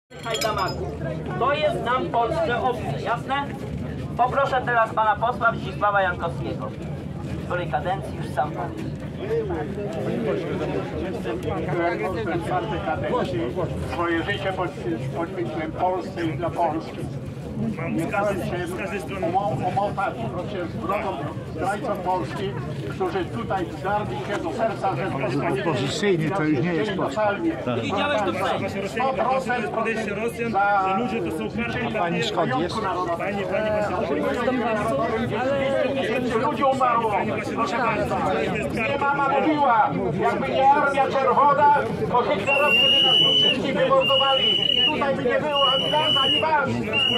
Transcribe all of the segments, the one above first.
Hajdamaku. To jest nam Polsce obce, jasne? Poproszę teraz pana posła Zdzisława Jankowskiego, w której kadencji już sam pan. Byłem czwartej kadencji. Swoje życie poświęciłem Polsce i dla Polski. Nie dałem się omotać z drogą zdrajcom Polski, którzy tutaj wdarli się do serca Rzeczypospolitej. Opozycyjnie to już nie jest Polska. Widziałeś to Właśnie Rosjanie, to podejście Rosjan, że ludzie to są karty. Pani skąd jest? Pani Ludzi umarło. Nie mama mówiła, jakby nie Armia Czerwona, to hitlerowcy by nas wszystkich wymordowali. Tutaj by nie było ani nas, ani was.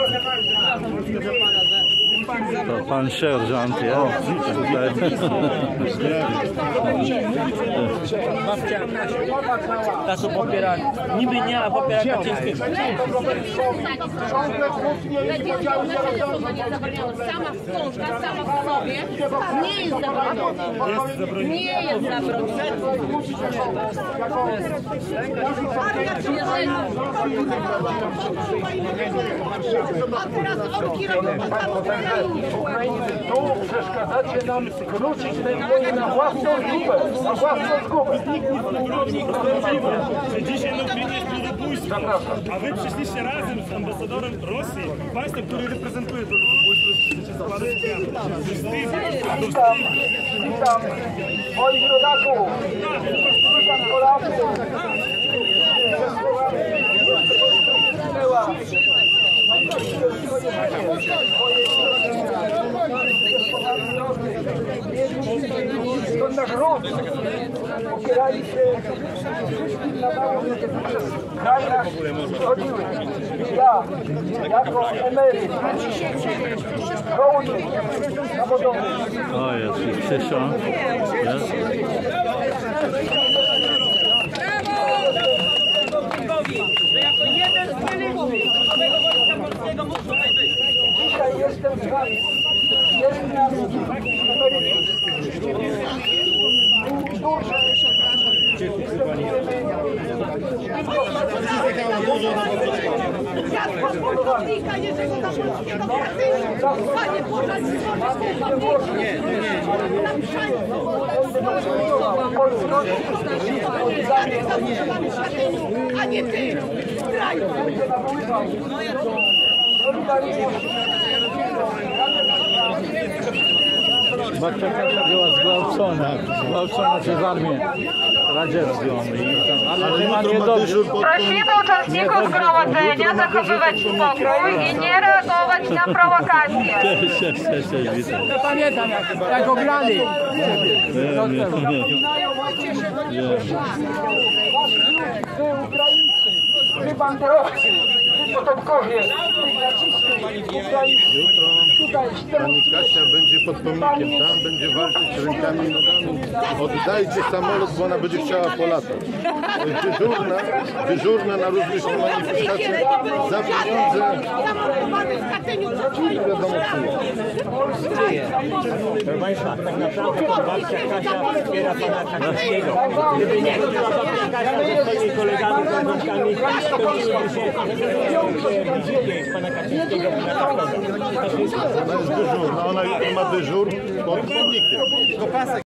To pan sierżant jest tutaj. To popiera, niby nie, a popiera Kaczyńskiego. Ciągle kłótnie i podziały się rozwiążą. Sama wstążka, sama w sobie nie jest zabroniona. Nie jest zabroniona. A teraz orki robią Ukraińcy, tu przeszkadzacie nam skrócić tę wojnę na własną zgubę. Na własną zgubę. Że dzisiaj na Ukrainie jest ludobójstwo, a wy przyszliście razem z ambasadorem Rosji, państwem, który reprezentuje to ludobójstwo, chcecie zapadać Witam moich rodaków. Witam Polaków. To nasz ród. Opierali się wszystkim nawałom, jakie przez kraj nasz chodziły. Ja, jako emeryt, żołnierz zawodowy. O, jest i Krzysztof. Jest. Że jako jeden z militów nowego Wojska Polskiego mógł tutaj być. Dzisiaj jestem z wami. Jest nas Gospodarnika, jeżeli na polskiego panie podać a nie ty, kraju. Babcia Kasia była zgwałcona przez armię radziecką. Ale chyba niedobrze. Prosimy uczestników zgromadzenia zachowywać spokój i nie reagować na prowokacje. Cześć, witam. Pamiętam jak ograli. Wy banderowcy, wy potomkowie, Pani Kasia będzie pod pomnikiem, tam będzie walczyć rękami i nogami. Oddajcie samolot, bo ona będzie chciała polatać. Dyżurna na różnych manifestacjach za pieniądze. Wiadomo Proszę Państwa, tak naprawdę to babcia Kasia wspiera pana Kaczyńskiego. Gdyby nie chodziła babcia Kasia ze swoimi kolegami, koleżankami, to mieliby się wizyty pana Kaczyńskiego na Tarnowie. Ona jest dyżurna, ona jutro ma dyżur pod pomnikiem.